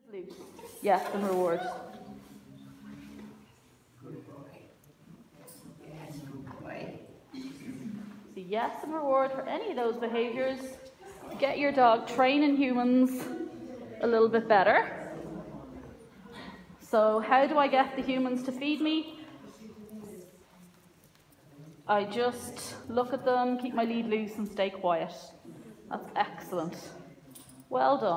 Loose. Yes, and reward. So yes and reward for any of those behaviours. Get your dog training humans a little bit better. So how do I get the humans to feed me? I just look at them, keep my lead loose and stay quiet. That's excellent. Well done.